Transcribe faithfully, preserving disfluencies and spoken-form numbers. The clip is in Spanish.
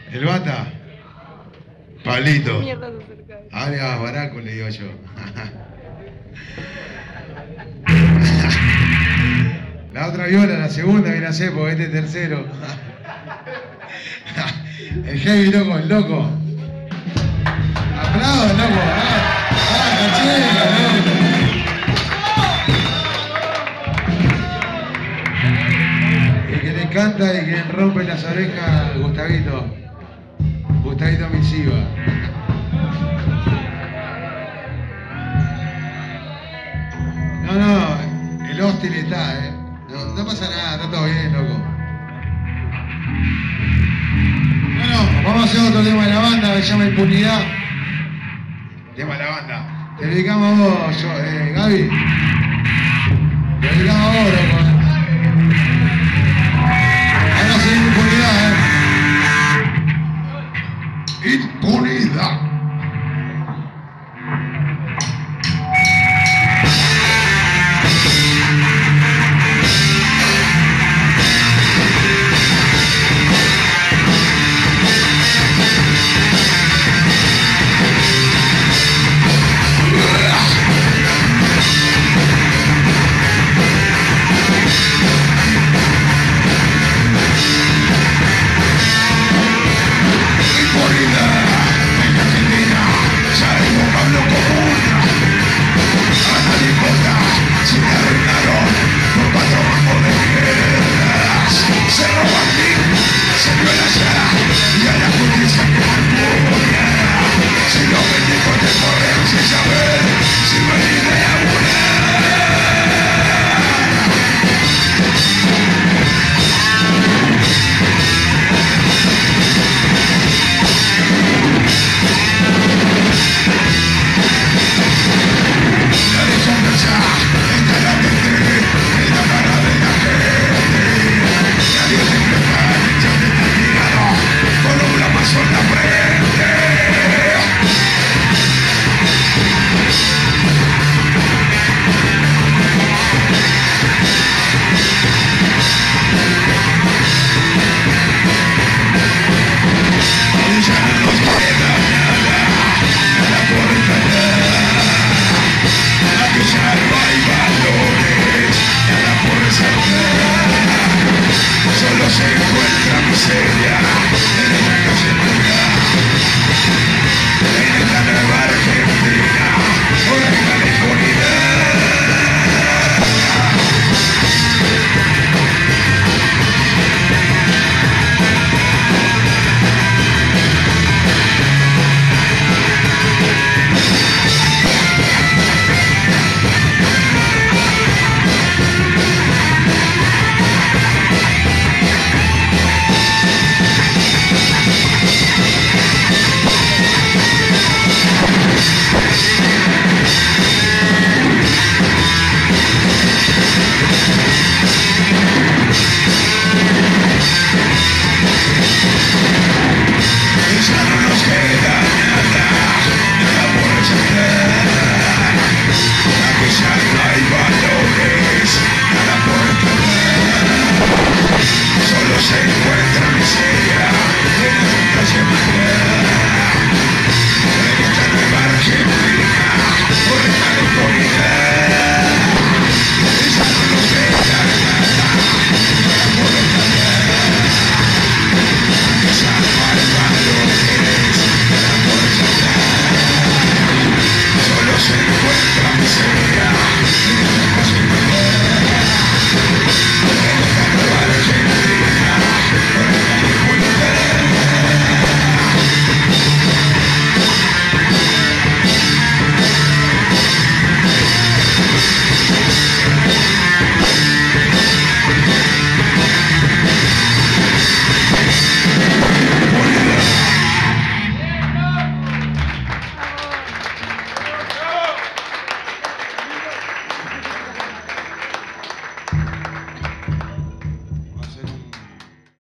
El bata. Pablito. Mierda se acerca. Alga baraco, le digo yo. La otra viola, la segunda viene a ser porque este es tercero. El heavy loco, el loco. Aplausos, loco. Ah, ah, cachera, loco. El que le canta y que rompe las orejas, Gustavito. Gustavito Misiva. No, no, el hostil está, eh. No, no pasa nada, está todo bien, loco. Bueno, vamos a hacer otro tema de la banda que se llama Impunidad. Tema de la banda. Te dedicamos a vos, yo, eh, Gaby. Te dedicamos a vos, loco.